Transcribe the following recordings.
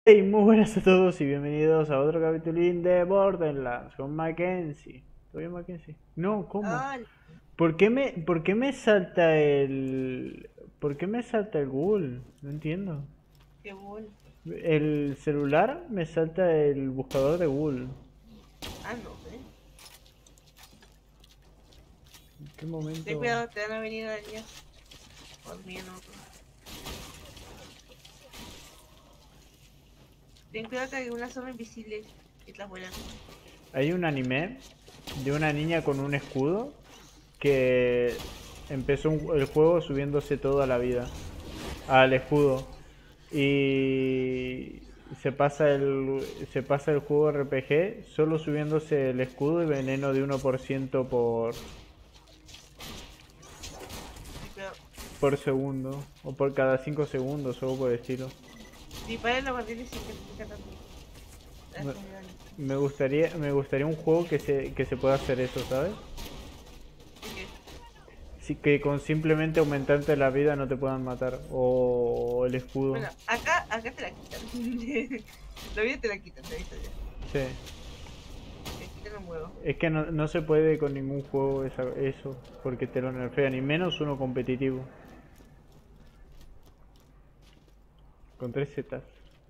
Hey, muy buenas a todos y bienvenidos a otro capitulín de Borderlands con Mackenzie. ¿Todo bien, Mackenzie? No, ¿cómo? Ah, ¿Por qué me salta el... ¿Por qué me salta el Google? No entiendo. qué bueno. El celular me salta el buscador de Google. Ah, no sé. ¿En qué Ten momento? cuidado, te van a venir arañas. Por mí no. Ten cuidado que hay una zona invisible y las vuelan. Hay un anime de una niña con un escudo que empezó el juego subiéndose toda la vida al escudo. Y se pasa el juego RPG solo subiéndose el escudo y veneno de 1% Ten cuidado. por segundo. O por cada 5 segundos o algo por el estilo. Dispara en los barriles sin que te pica tanto. Me, Hace daño. me gustaría un juego que se pueda hacer eso, ¿sabes? ¿De qué? Sí, que con simplemente aumentarte la vida no te puedan matar. O el escudo. Bueno, acá te la quitan. La vida te la quitan, te aviso ya. Sí. Te quitan un huevo. Es que no se puede con ningún juego eso. Porque te lo nerfean. Y menos uno competitivo. Con 3 zetas.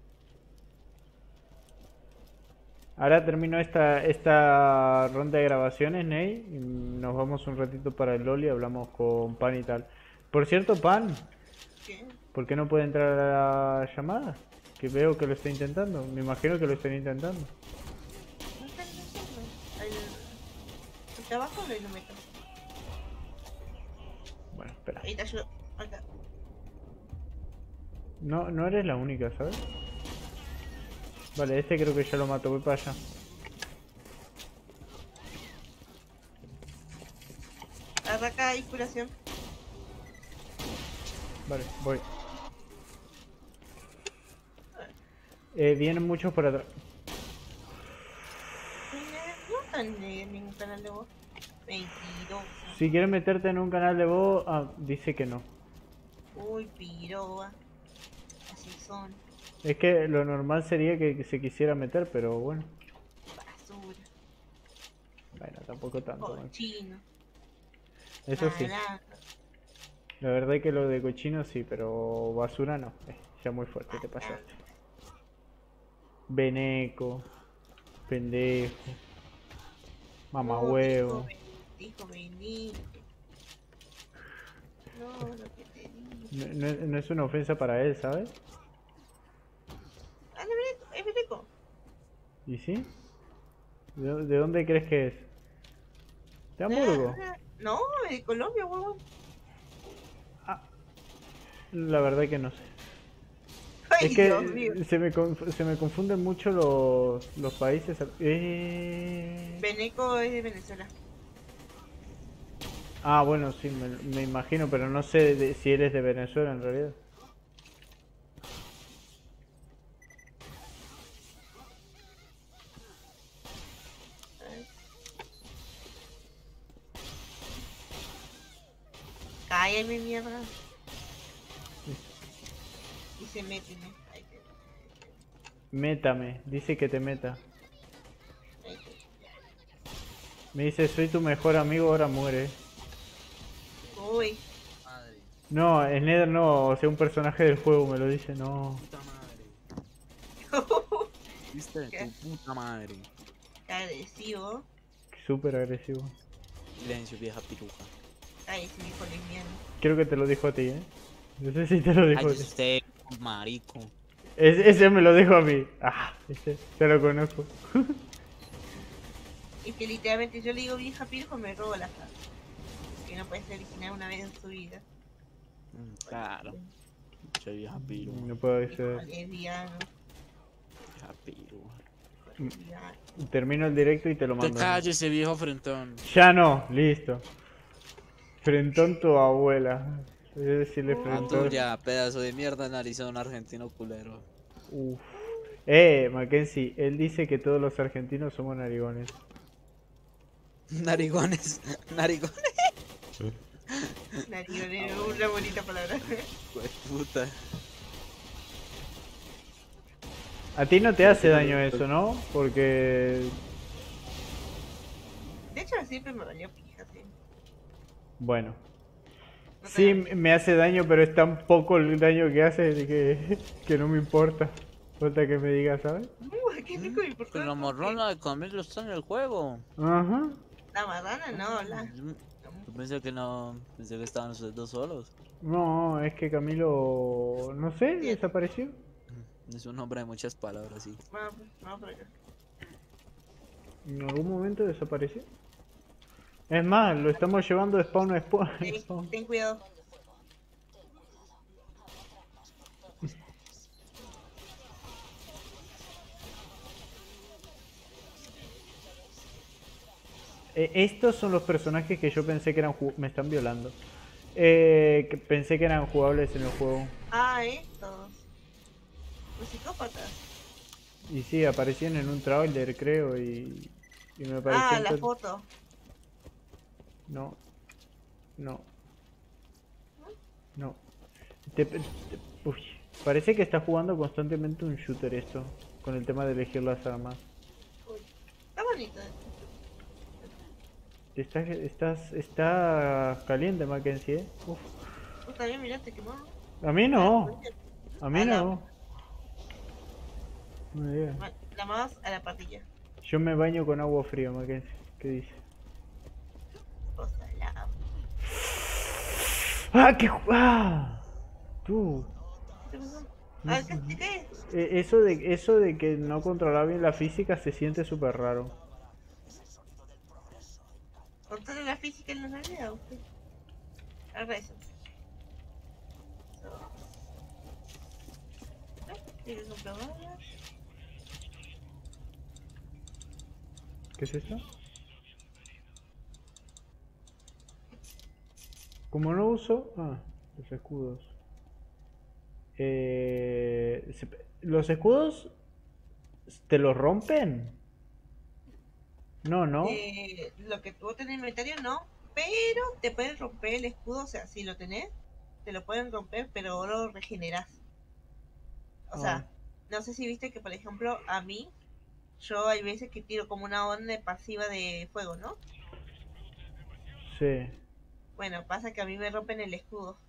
Ahora termino esta ronda de grabaciones, Ney, y nos vamos un ratito para el LOL y hablamos con Pan y tal. Por cierto, Pan, ¿Qué? ¿por qué no puede entrar a la llamada? Que veo que lo está intentando. Me imagino que lo están intentando. No están haciendo. Está abajo no lo meto. Bueno, espera. Ahí te ayudo. Acá. No eres la única, ¿sabes? Vale, este creo que ya lo mato. Voy para allá. Acá hay curación. Vale, voy. A ver. Vienen muchos por atrás. No están en ningún canal de voz. Mentiroso. Si quieres meterte en un canal de voz... Ah, dice que no. Uy, piroba. Así son. Es que lo normal sería que se quisiera meter, pero bueno. Basura. Bueno, tampoco tanto, man. Cochino. Eso sí. Malandro. La verdad es que lo de cochino sí, pero basura no. Ya muy fuerte te pasaste. Malandro. Beneco, pendejo, No, mamahuevo. dijo Benito. No, lo que te digo. No es una ofensa para él, ¿sabes? Ah, no, Benito. Es Benito. ¿Y sí? ¿De dónde crees que es? ¿De Hamburgo? No, de Colombia, huevón. Ah, la verdad que no sé. Es Ay, Dios mío. que se me confunden mucho los países. Beneco es de Venezuela. Ah, bueno, sí, me imagino, pero no sé si eres de Venezuela en realidad. A ver. Cállame, mierda. Y se meten, ¿eh? Ahí te. Métame, dice que te meta. Ahí te. Me dice, soy tu mejor amigo, ahora muere. Uy. Madre, No, Nether no, o sea, un personaje del juego me lo dice, no. puta madre. ¿Viste? Qué Tu puta madre. agresivo. Súper agresivo. Silencio, vieja piruja. Ay, ese hijo lesbiano. Creo que te lo dijo a ti, ¿eh? No sé si te lo dijo a Cállese ti. usted, marico. Ese me lo dijo a mí. Ah, ese, ya lo conozco. Y que literalmente yo le digo vieja pirjo, me robo la frase. Que no puede ser original una vez en su vida. Claro. Che vieja piruja. No puedo Hijo decir. lesbiano. Vieja piruja. Hijo lesbiano. Termino el directo y te lo Te mando. cállese, viejo frentón. Ya no, listo. Frentón tu abuela. Es decirle Oh. La frentón. tuya, pedazo de mierda, narizón argentino culero. Uf. Mackenzie, él dice que todos los argentinos somos narigones. Narigones. Narigones. Narigón, una bonita palabra. Pues puta. A ti no te hace daño eso, ¿no? Porque... De hecho, siempre me valió pija, sí. Bueno. No te Sí, hagas. me hace daño, pero es tan poco el daño que hace que no me importa. Falta que me digas, ¿sabes? ¿Qué rico y por qué? Que la morrona de Camilo está en el juego. Ajá. La marrana no, Yo pensé que no, pensé que estaban ustedes dos solos. No, es que Camilo... No sé, Sí. desapareció. Es un hombre de muchas palabras, sí. Vamos por acá. En algún momento desapareció. Es más, lo estamos llevando de spawn a spawn. Ten cuidado. Estos son los personajes que yo pensé que eran... Me están violando. Que pensé que eran jugables en el juego. Ah, estos. Los psicópatas. Y sí, aparecían en un tráiler, creo, y me pareció... Ah, la foto. No. No. No. Uy, parece que está jugando constantemente un shooter esto. Con el tema de elegir las armas. Uy, está bonito. Está caliente, Mackenzie, ¿eh? Uf. Tú también miraste quemó. A mí no. A mí Ah, no. No me digas. La más a la patilla. Yo me baño con agua fría, Mackenzie. ¿Qué dice? Cosa, la... ¡Ah, qué... ¡Ah! Tú. ¿Qué pasó? Ah, ¿qué te caes? Eso de que no controla bien la física se siente súper raro. Controla la física en la realidad, usted. Haga eso. Tienes un programa. ¿Qué es esto? Como no uso... Ah, los escudos. ¿Los escudos te los rompen? No, ¿no? Lo que tú tenés en el inventario no, pero te pueden romper el escudo, o sea, si lo tenés, te lo pueden romper, pero vos lo regenerás. O sea, no sé si viste que, por ejemplo, a mí, yo hay veces que tiro como una onda pasiva de fuego, ¿no? Sí. Bueno, pasa que a mí me rompen el escudo.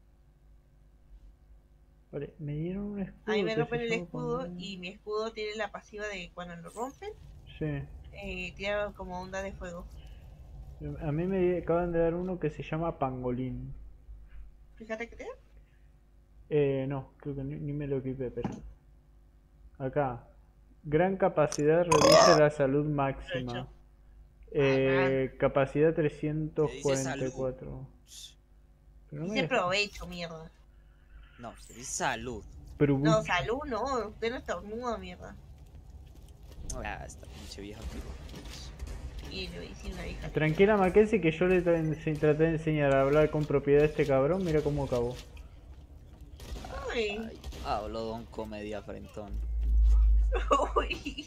Vale, me dieron un escudo. A mí me que rompen se el llama escudo como- y mi escudo tiene la pasiva de cuando lo rompen, Sí. tira como onda de fuego. A mí me acaban de dar uno que se llama Pangolín. Fíjate que te da. No, creo que ni me lo equipé, pero... Acá. Gran capacidad reduce la salud máxima. Capacidad 344. Pero no me Dice deja- provecho, mierda. No, es salud. Pero No, salud no, usted no estornuda, mierda. Ah, esta pinche vieja que... Y le hice una hija. tranquila, Mackenzie, que yo le traté de enseñar a hablar con propiedad a este cabrón. Mira cómo acabó. Ay, Ay, hablo don comedia frentón. uy.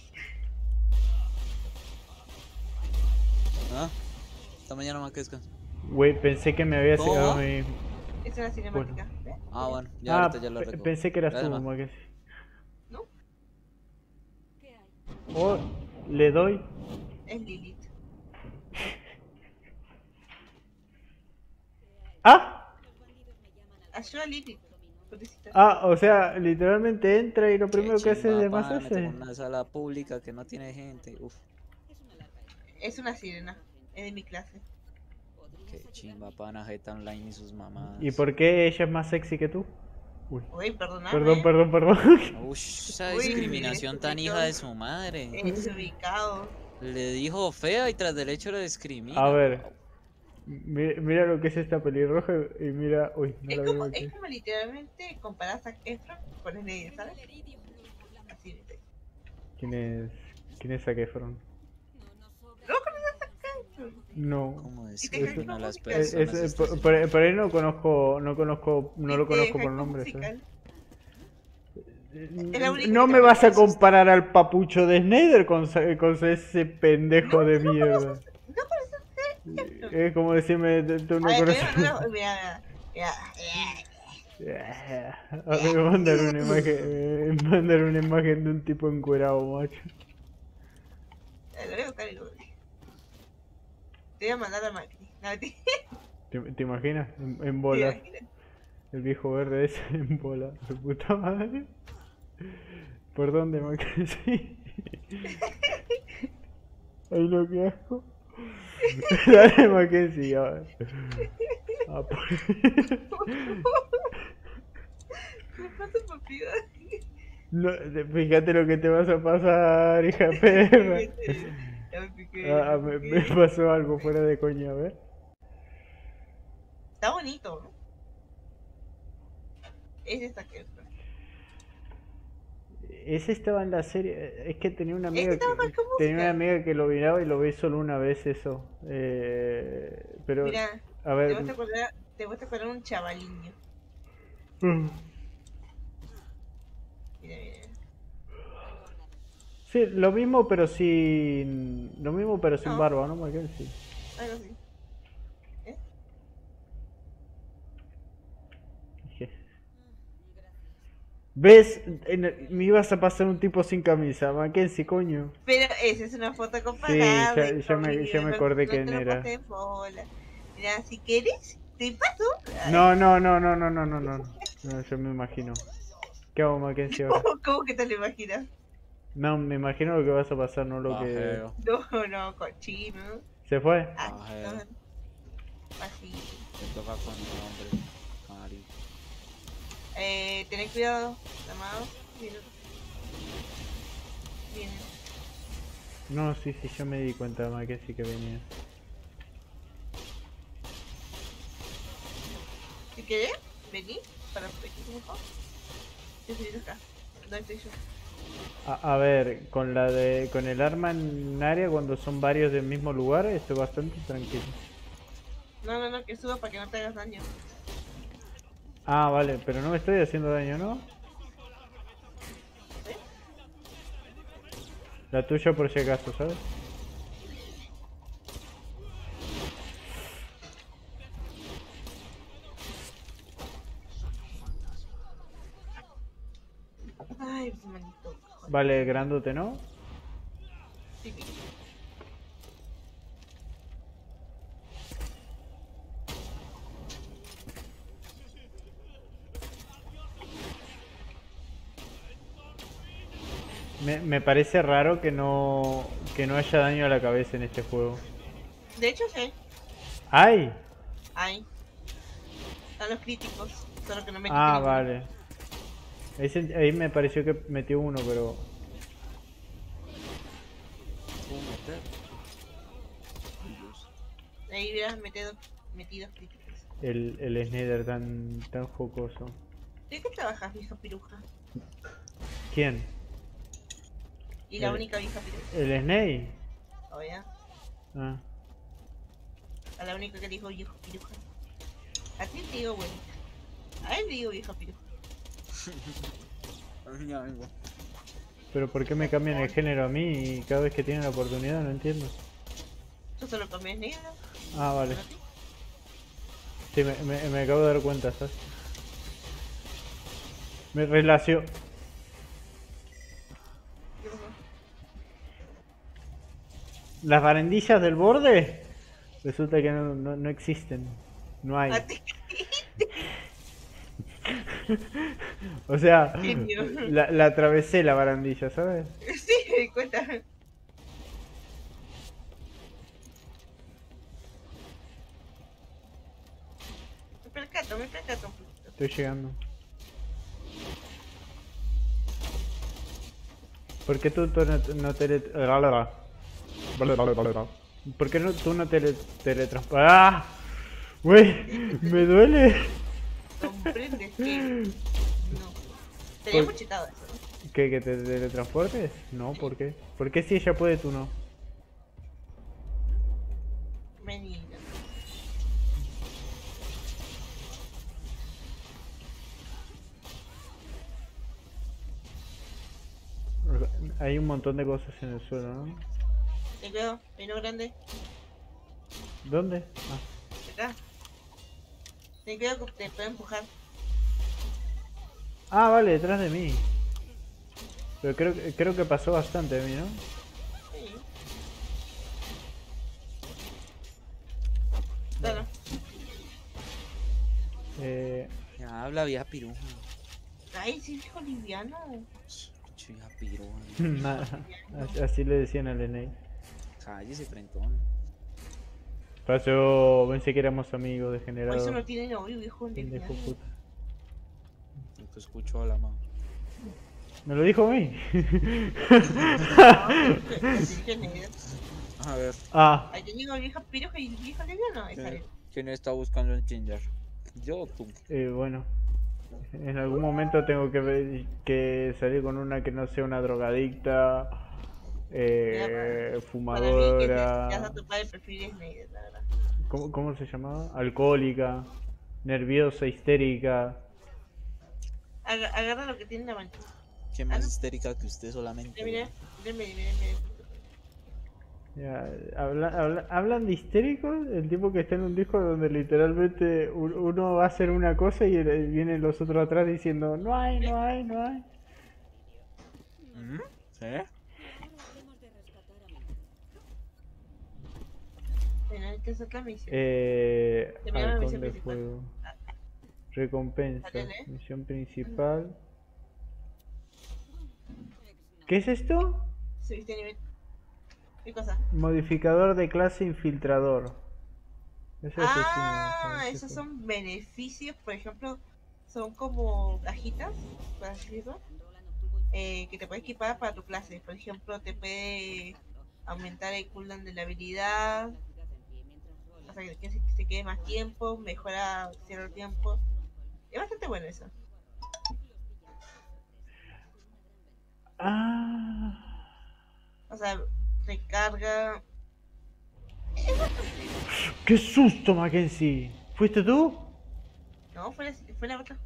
¿Ah? Esta mañana más que descanso. Güey, pensé que me había ¿Cómo? llegado mi... Es una cinemática. ¿Ves? Ah, bueno, ya ahorita ya lo pe- recojo. pensé que eras Dale, tú, ma. Mackenzie. ¿No? Oh, le doy. Es Lilith. ¡Ah! Ayuda a Lilith. Pobrecita. Ah, o sea, literalmente entra y lo primero que hace es chimba, demás pana, me tocó hace. una sala pública que no tiene gente. Uf, Es una sirena. Es de mi clase. qué chimba, pana, Jeta Online y sus mamás. ¿Y por qué ella es más sexy que tú? Uy. Uy, perdóname. Perdón. Ush, esa Uy, discriminación tan hija de su madre. Desubicado. Le dijo fea y tras del hecho lo discrimina. A ver. Mira lo que es esta pelirroja y mira... Uy, no la veo aquí. Es como literalmente comparar a Zac Efron con Snyder, ¿sabes? Así de... ¿Quién es Zac Efron? ¿No conoces a Zac Efron? No. ¿Cómo te describen a las música? personas? Por ahí no lo conozco por High nombre, School ¿sabes? Es la única No que me te vas a acuerdas. comparar al papucho de Snyder con ese pendejo de mierda. No conoces a Zac Efron. Es como decirme, tú no A ver, conoces. mira, mira, mira. A ver, mandar una imagen, mandar una imagen de un tipo encuerado, macho. Lo voy a buscar y lo te voy a mandar a Macri. No, ¿Te imaginas? En ¿te bolas. imaginas? El viejo verde ese en bola. Su puta madre. ¿Por dónde, Mackenzie? Ay, no, qué asco. Dale, Mackenzie, a ver. Ah, ¿Qué pasa, papi? no, fíjate lo que te vas a pasar, hija de perra. Ya me piqué, ya me Me piqué. pasó algo fuera de coña, a ver. Está bonito, ¿no? Es esta que... Ese estaba en la serie. Es que tenía una Este amiga estaba más con tenía una música. amiga que lo miraba y lo vi solo una vez eso. Pero, Mira, a te ver. vas a acordar, te vas a acordar un chavaliño. Mira, mira. Sí, lo mismo pero sin. Lo mismo pero sin No, barba, ¿no, Mackenzie? algo así. ¿Eh? ¿Ves? Me ibas a pasar un tipo sin camisa, Mackenzie, coño. Pero esa es una foto Sí, comparable, ya me acordé no quién te lo era. pasé en bola. Mira, si quieres, te paso. No, no, no, no, no, no, no, no. No, yo me imagino. ¿Qué hago, Mackenzie, ahora? ¿Cómo que te lo imaginas? No, me imagino lo que vas a pasar, no lo que. Pajero. No, no, cochino. ¿Se fue? Ah, Pajero. no, así. Te toca con un hombre. Cari. Tened cuidado, amado. Viene. Viene. No, sí, sí, yo me di cuenta, Mackenzie, que venía. Si querés, vení para proteger mejor. Yo estoy acá. ¿Dónde estoy yo? A ver, con el arma en área cuando son varios del mismo lugar, estoy bastante tranquilo. No, no, no, que suba para que no te hagas daño. Ah, vale, pero no me estoy haciendo daño, ¿no? ¿Eh? La tuya por si acaso, ¿sabes? Ay, maldito. Vale, grandote, ¿no? Sí, sí. Me parece raro que no haya daño a la cabeza en este juego. De hecho, sí. ¡Ay! Ay. Están los críticos. Solo que no metiste Ah, ninguno. vale. Ahí me pareció que metió uno, pero... ¿Puedo meter? Ahí verás metidos críticos. El Snyder tan jocoso. ¿De qué trabajas, vieja piruja? ¿Quién? Y la única vieja piruja. ¿El Snake? Oh, ya. Ah. A la única que dijo vieja piruja. A ti te digo buenita. A él le digo vieja piruja. Mi amigo. Pero ¿por qué me cambian el género a mí y cada vez que tienen la oportunidad? No entiendo. Yo solo comes negro. Ah, vale. ¿A ti? Sí, me acabo de dar cuenta, ¿sabes? Me relació. ¿Qué pasó? Las barandillas del borde resulta que no existen. No hay. A ti. O sea, Genio. la atravesé la barandilla, ¿sabes? Sí, me di cuenta. Me percato un poquito. Estoy llegando. ¿Por qué tú no ¿Por qué tú no teletransportas? ¡Ah! ¡Wey! ¡Me duele! Comprendes que no. Sería muy chetado eso, ¿no? ¿Que te teletransportes? No, ¿por qué? ¿Por qué si ella puede tú no? Menina. Hay un montón de cosas en el suelo, ¿no? Te veo, hay uno grande. ¿Dónde? Acá. Ten cuidado que te puede empujar. Ah, vale, detrás de mí. Pero creo que pasó bastante de mí, ¿no? Sí. Claro. Ya habla vieja piruja. Ay, sí, viejo liviano. Pinche vieja piruja. Nada. Así le decían al Enei. Cállese, frentón. Pasó, pensé que éramos amigos, Por eso degenerados. no tiene novio, viejo Pendejo liviano. puta. Nunca escucho a la mamá. ¿Me lo dijo a mí? Así que Neider. A ver, Ah, Ahí te digo vieja piroja y viejo liviano. Ahí sale. ¿quién está buscando en Tinder? ¿Yo o tú? bueno. En algún momento tengo que salir con una que no sea una drogadicta, Para mí que te fumadora, vas a topar el perfil es Neider, la verdad. ¿cómo se llamaba? Alcohólica, nerviosa, histérica. Agarra lo que tiene en la mano. ¿Quién más histérica que usted solamente? Mira, mira. Ya, hablan de histéricos, el tipo que está en un disco donde literalmente uno va a hacer una cosa y vienen los otros atrás diciendo no hay. ¿Sí? Bueno, esta es otra misión. Terminamos la Halcón misión de principal. fuego. Recompensa. Dale. Misión principal. ¿Qué es esto? Subiste nivel. ¿Qué cosa? Modificador de clase infiltrador. Ese Ah, asesino, esos son beneficios, por ejemplo, son como cajitas, por así decirlo, que te puedes equipar para tu clase. Por ejemplo, te puede aumentar el cooldown de la habilidad, o sea, que se quede más tiempo, mejora cierto tiempo. Es bastante bueno eso. Ah, O sea, recarga. qué susto, Mackenzie. ¿Fuiste tú? No, fue la otra.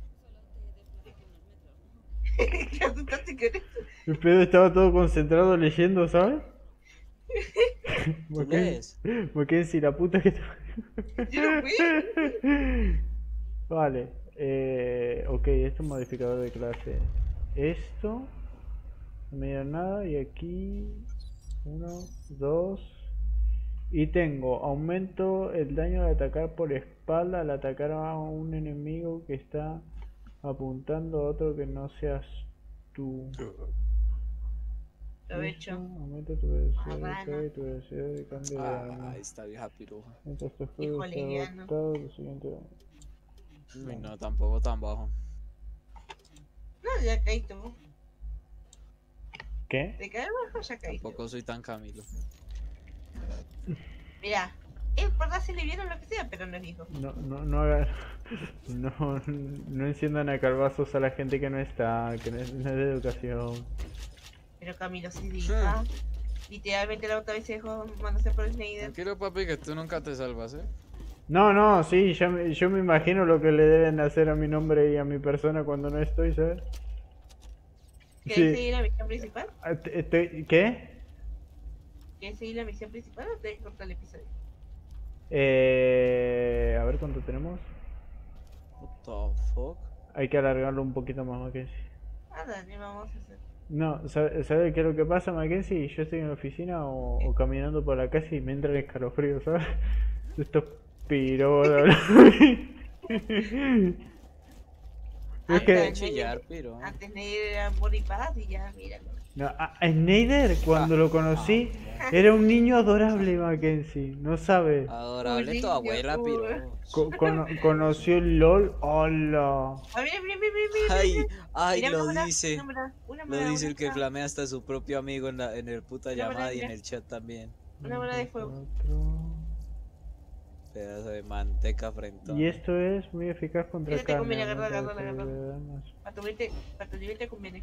¿Qué asustaste con eso? El pedo estaba todo concentrado leyendo, ¿sabes? ¿Tú lees? Mackenzie, la puta que te... Yo no fui. Vale, ok, esto es modificador de clase. Esto, no me dieron nada, y aquí, 1, 2, y tengo, aumento el daño al atacar por espalda al atacar a un enemigo que está apuntando a otro que no seas tú. Aprovecho. Aumenta tu velocidad de Marrano. carga y tu velocidad de cambio de arma. Ah, esta vieja piruja. Mientras este juego está liviano. adaptado, lo siguiente... Uy, no, tampoco tan bajo. No, ya caíste vos. ¿Qué? De caer bajo ya caíste. Tampoco soy tan Camilo. Mira, es por darse vieron lo que sea, pero no es hijo. No hagan... No enciendan a calvazos a la gente que no está, que no es de educación. Pero Camilo sí dijo. Literalmente la otra vez se dejó mandarse por Snyder. Tranquilo, papi, que tú nunca te salvas, ¿eh? No, sí, yo me imagino lo que le deben hacer a mi nombre y a mi persona cuando no estoy, ¿sabes? ¿Querés seguir la misión principal? ¿Qué? ¿Querés seguir la misión principal o te corta el episodio? A ver cuánto tenemos. What the fuck? Hay que alargarlo un poquito más, Mackenzie. Ah, dale, vamos a hacer. No, ¿sabes qué es lo que pasa, Mackenzie? Yo estoy en la oficina o caminando por la calle y me entra el escalofrío, ¿sabes? Estos piros de hablar. Es que... de chillar, pero... Antes Snyder era amor y paz y ya, mira. No, a Snyder, cuando lo conocí, era un niño adorable, Mackenzie. No sabe. Adorable tu abuela, piro. Conoció el LOL. Hola. Ah, mira. Ay, Mira, lo una dice. Una Lo dice el que una- flamea hasta su propio amigo en el puta Una llamada y mira. en el chat también. Una bola de fuego. 4. Pedazo de manteca frentón. Y esto es muy eficaz contra Ese te carne. conviene, agarra. aumenta la cantidad de daños. Para tu nivel te conviene.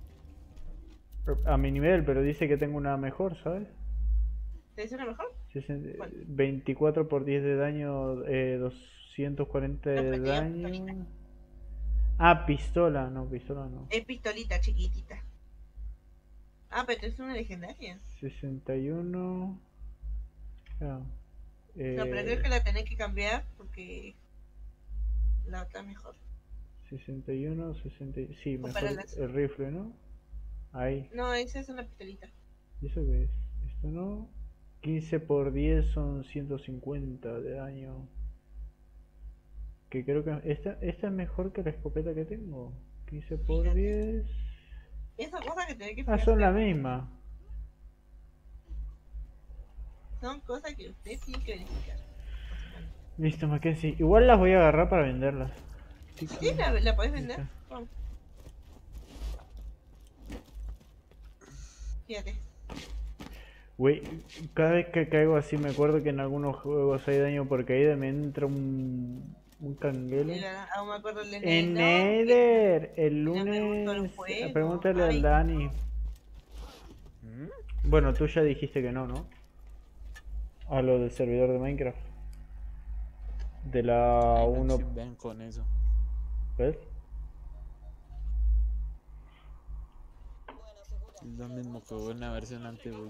A mi nivel, pero dice que tengo una mejor, ¿sabes? ¿Te dice una mejor? ¿Cuál? 24 por 10 de daño, 240 No, de pero te digo daño. pistolita. Ah, pistola, no, pistola no. Es pistolita chiquitita. Ah, pero es una legendaria. 61. Ah, No, pero creo que la tenés que cambiar porque la otra es mejor. 61, 60. Sí, mejor Compáralas. el rifle, ¿no? Ahí. No, esa es una pistolita. ¿Y eso qué es? Esto no. 15 por 10 son 150 de daño. Que creo que esta es mejor que la escopeta que tengo. 15 por Fíjate. 10. Esas cosas que tenés que Ah, fijarse. son la misma. Son cosas que usted tiene que verificar. Básicamente. Listo, Mackenzie. Igual las voy a agarrar para venderlas. Sí, la podés vender. Listo. Vamos. Fíjate. Güey, cada vez que caigo así me acuerdo que en algunos juegos hay daño por caída, me entra un canguelo. Aún me acuerdo el de En Nether, Nether, el no me gustó el lunes, juego. pregúntale al Ay, Dani. ¿Mm? Bueno, tú ya dijiste que no, ¿no? A lo del servidor de Minecraft. De la Ay, 1, Maxi, ven con eso. ¿ves? Es lo mismo que una versión antigua.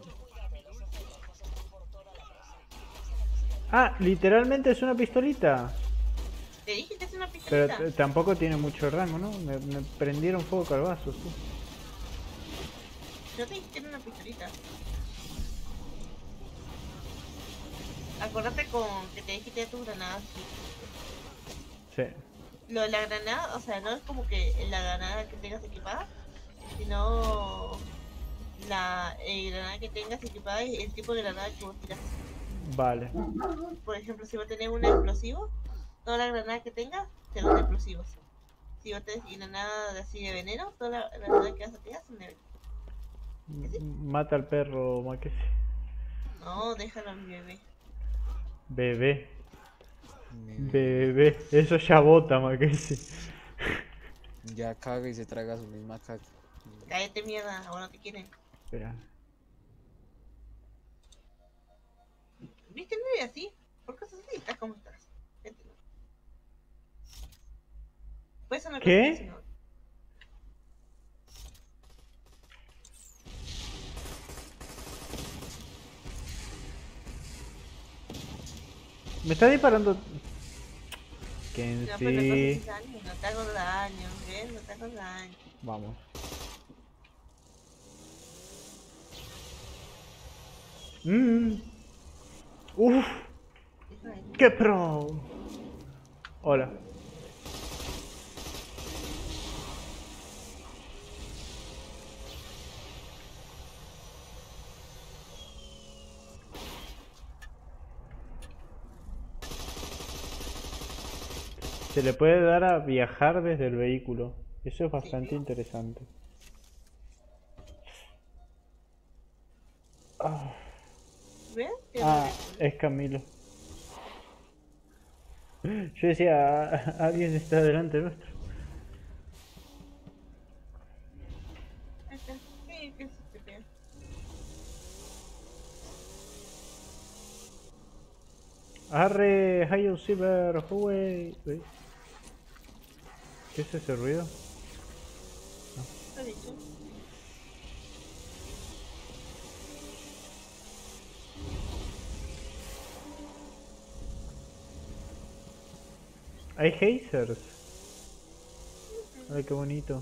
Ah, literalmente es una pistolita. te dije que es una Pero pistolita. tampoco tiene mucho rango, ¿no? Me prendieron fuego calvazos, tú. Yo te dije que era una pistolita. Acordate con que te dije que tenía tu granada. Sí. Lo de la granada, o sea, no es como que la granada que tengas equipada, sino la granada que tengas equipada es el tipo de granada que vos tiras. Vale. Por ejemplo, si vos tenés un explosivo, toda la granada que tengas serán explosivos. Si vos tenés granada así de veneno, toda la granada que vas a tirar son de veneno. Mata al perro, Mackenzie. No, déjalo a mi bebé. Bebé. Mi Bebé. Eso ya bota, Mackenzie. Ya caga y se traga su misma caca. Cállate mierda, ahora no te quieren. Espera. ¿Viste? No es así. ¿Por qué estás así? ¿Estás como estás? Vete. Puede ser una cosa ¿Qué? que si no- Me está disparando. No, pero no te Kenzie. haces daño, no te hago daño, ¿ves? No te hago daño. Vamos. Uf, Deja de- qué pro. Hola. Se le puede dar a viajar desde el vehículo. Eso es bastante Sí. interesante. Ah, ¿Ves? ah, es Camilo. Yo decía, alguien está delante nuestro. Ahí está. Sí, que se te pega. Arre, Hayo Silver, Huawei. ¿Ves? ¿Qué es ese ruido? Está dicho. Hay hazers. Ay, qué bonito.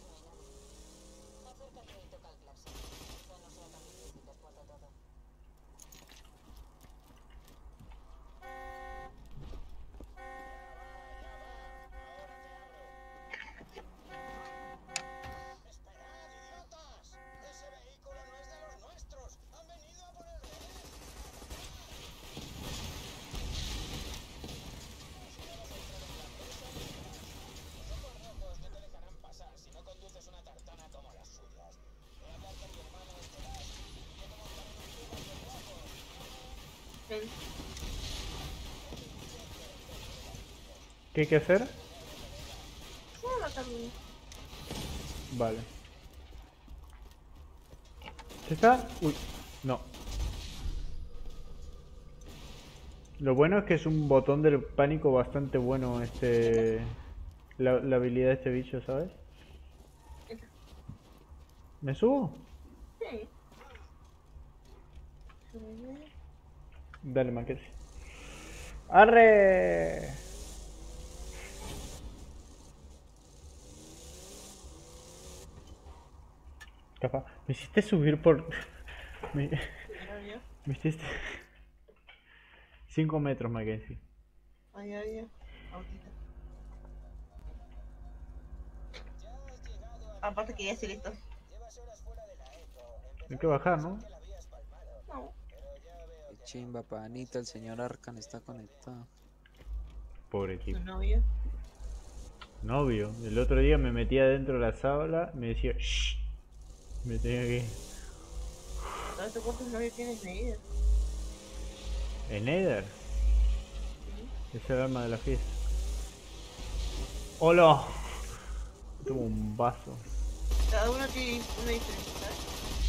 Ven. ¿Qué hay que hacer? ¿Cómo matarme? Vale. ¿Se está? Uy, no. Lo bueno es que es un botón del pánico bastante bueno la habilidad de este bicho, ¿sabes? Entra. ¿Me subo? Sí. Bebé. Dale, Mackenzie. ¡Arre! Capaz, me hiciste subir por... me, Ya. me hiciste... 5 metros, Mackenzie. Ay, autito. Aparte quería hacer esto. Hay que bajar, ¿no? No. Qué chimba, panita, el señor Arcan está conectado. Pobre Su tipo. novio. Novio. El otro día me metía dentro de la sala, me decía shh. Me tenía que... ¿Sabes tú cuántos novios tienes de ella? ¿En Nether? Es el alma de la fiesta. ¡Hola! Tuvo un vaso. Cada uno tiene una diferencia, ¿sabes?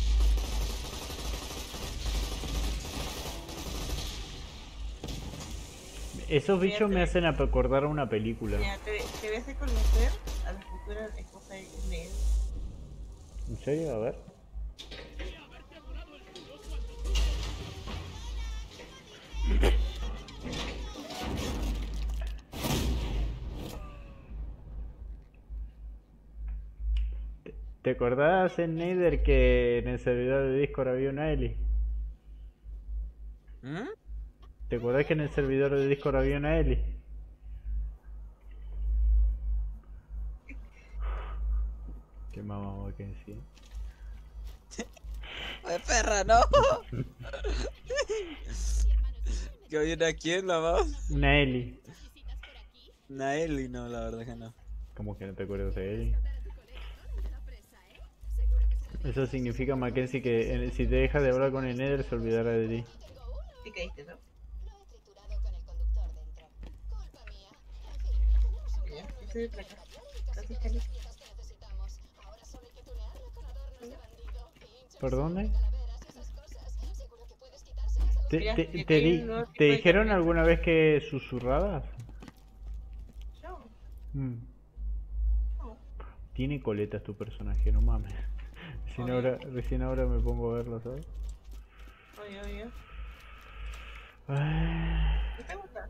Esos bichos me hacen acordar a una película. Mira, te voy a hacer conocer a la futura esposa de Ned. ¿En serio? A ver. ¿Te acordás en Nether que en el servidor de Discord había una Ellie? ¿Mm? ¿Te acordás que en el servidor de Discord había una Ellie? Qué mamá que sí. ¡Ay, perra, no! ¿Que viene aquí en la voz? Una Ellie. Una Eli, no, la verdad que no. ¿Cómo que no te acuerdas de Ellie? Eso significa, Mackenzie, que si te dejas de hablar con el Nether se olvidará de ti. Sí caíste, ¿no? Ya, yo soy de otra casa. Gracias, Cali. ¿Por dónde? ¿Te, Mira, te, que te, hay di- un nuevo tipo te de dijeron camioneta. alguna vez que susurrabas? No, Mm. no. Tiene coletas tu personaje, no mames. Obvio. Recién ahora me pongo a verlo, ¿sabes? Oye. Ay. ¿No te gusta?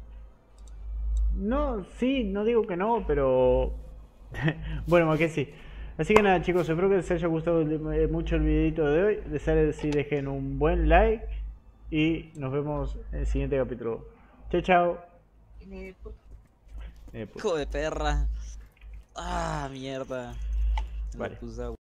No, sí, no digo que no, pero... bueno, que sí. Así que nada, chicos, espero que les haya gustado mucho el videito de hoy. Desearles si dejen un buen like y nos vemos en el siguiente capítulo. Chao, chao. Tiene puto. Pues, Hijo de perra. Ah, mierda. Me Vale. puse a